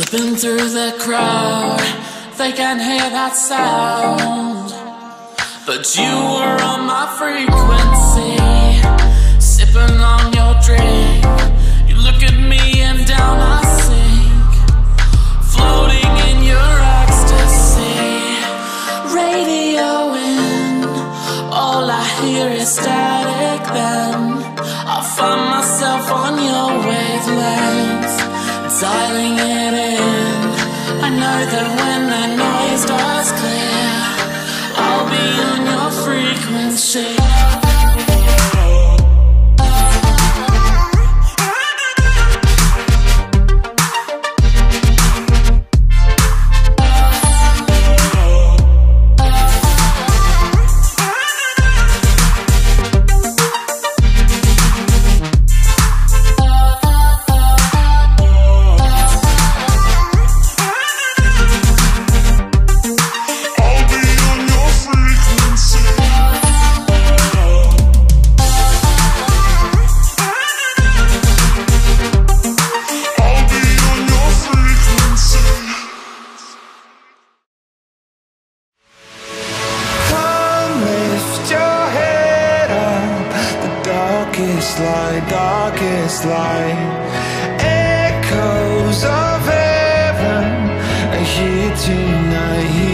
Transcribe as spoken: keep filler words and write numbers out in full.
Slipping through the crowd, they can hear that sound, but you were on my frequency, sipping on your drink. You look at me and down I sink, floating in your ecstasy. Radio in, all I hear is static. Then I find myself on your wavelength, dialing it in. I know that when the noise does clear, I'll be on your frequency. Light, darkest light, echoes of heaven are here tonight.